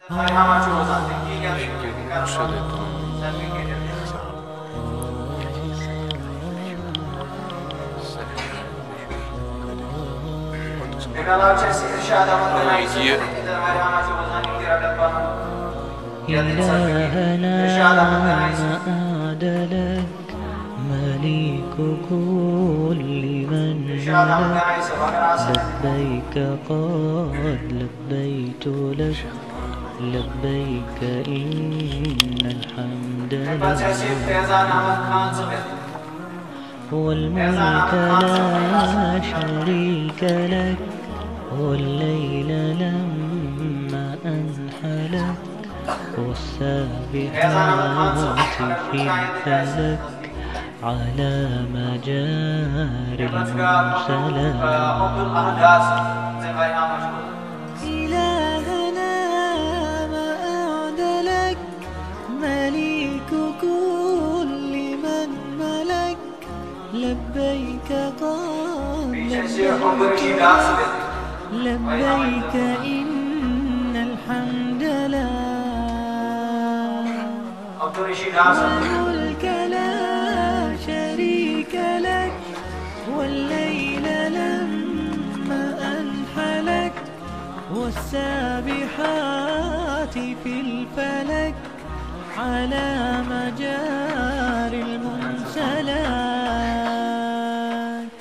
إلهنا مآد لك مليك كل من ملك لبيك قد لبيت لك لبيك إن الحمد لله والملك لا شريك لك والليل لما أنحلك والسابحات في الفلك على مجاري المرسلات إلهنا مآد لك مليك كل من ملك لبيك قد لبيك إن الحمد لله والملك لا شريك لك والليل لما أنحلك والسابحات في الفلك على مجاري المرسلات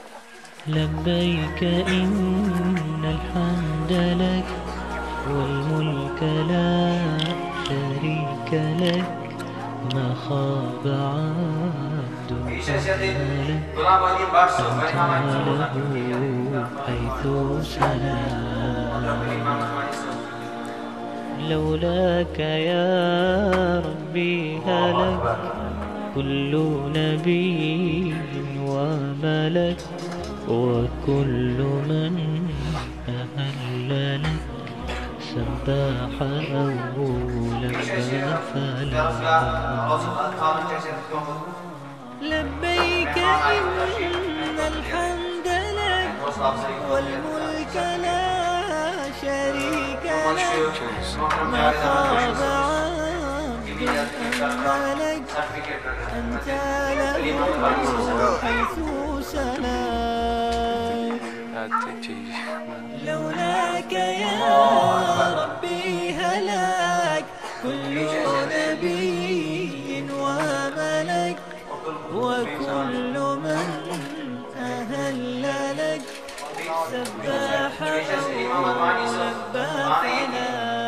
لبيك إن الحمد لك والملك لا شريك لك ما خاب عبد ملك أنت له حيث سلام لولاك يا ربي هلك كل نبي وملك وكل من أهل لك سباح أولا فلا لبيك إن الحمد لك والملك لا شريك لك ما خاب عبد ملك أنت له حيث سلام لولاك يا ربي هلاك كل نبي وملك وكل من أهل لك سباح لباحنا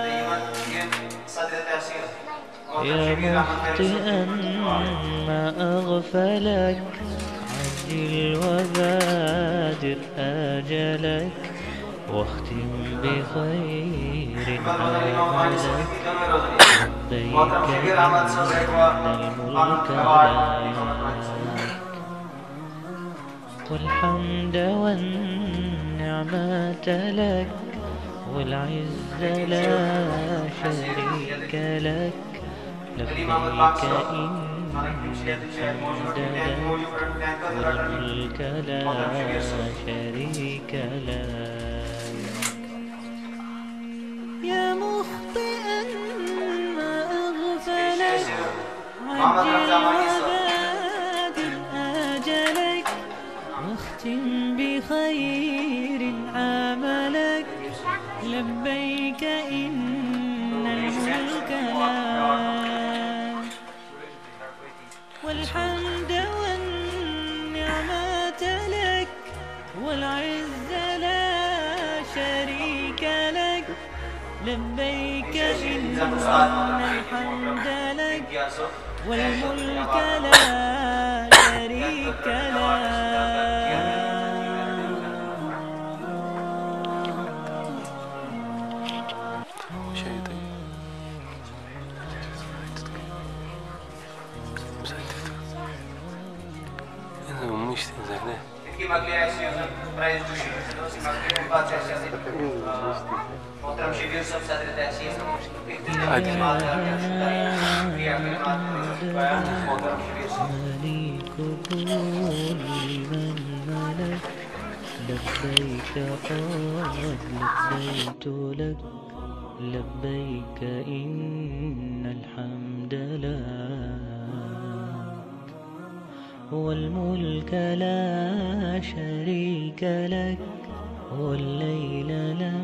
يا مخطئا ما أغفلك عجل وبادر آجلك واختم بخير عملك لبيك إن الملك لك والحمد والنعمة لك والعز لا شريك لك لبيك إن الحمد لك والملك لا شريك لك يا مخطئا ما أغفلك عجل وبادر آجلك واختم بخير عملك لبيك إن الملك لك والحمد والنعمة لك والعز لا شريك لك لبيك إن الحمد لك والملك لا شريك لك Какие могли править души, могли купаться утром живется в садредасе, مليك كل من ملك لبيك قد لبيت لك لبيك إن الحمد لك والملك لا شريك لك والليل لا